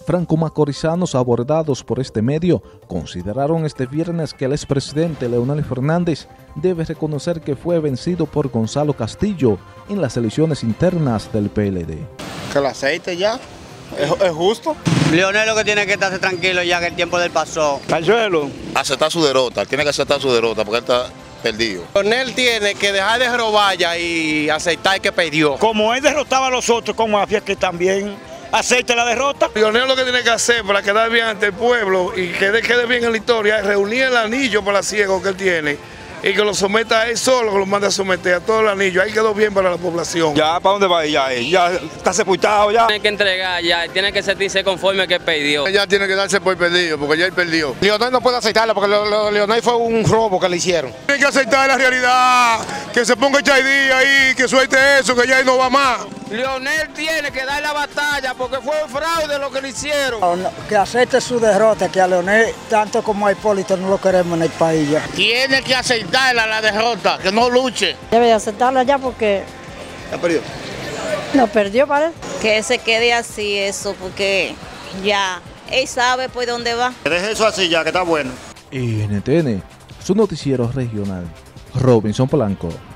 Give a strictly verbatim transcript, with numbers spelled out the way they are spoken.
Franco-macorizanos abordados por este medio consideraron este viernes que el expresidente Leonel Fernández debe reconocer que fue vencido por Gonzalo Castillo en las elecciones internas del P L D. Que el aceite ya, es, es justo. Leonel lo que tiene que estarse tranquilo ya que el tiempo del pasó. Cachuelo. Aceptar su derrota, tiene que aceptar su derrota porque él está perdido. Leonel tiene que dejar de robar ya y aceptar que perdió. Como él derrotaba a los otros con mafia, que también acepte la derrota. Leonel lo que tiene que hacer para quedar bien ante el pueblo y que quede bien en la historia es reunir el anillo para ciego que él tiene y que lo someta a él solo, que lo mande a someter a todo el anillo. Ahí quedó bien para la población. Ya, ¿para dónde va ella? Ya está sepultado ya. Tiene que entregar ya, tiene que sentirse conforme que perdió. Ella tiene que darse por perdido, porque ya él perdió. Leonel no puede aceptarlo porque lo, lo, Leonel fue un robo que le hicieron. Tiene que aceptar la realidad, que se ponga Chaidí ahí, que suelte eso, que ya él no va más. Leonel tiene que dar la batalla porque fue un fraude lo que le hicieron. No, que acepte su derrota, que a Leonel, tanto como a Hipólito, no lo queremos en el país ya. Tiene que aceptarla la derrota, que no luche. Debe de aceptarla ya porque... ¿Ya perdió? No, perdió, parece. Que se quede así eso, porque ya él sabe por dónde va. Que deje eso así ya, que está bueno. N T N, su noticiero regional, Robinson Polanco.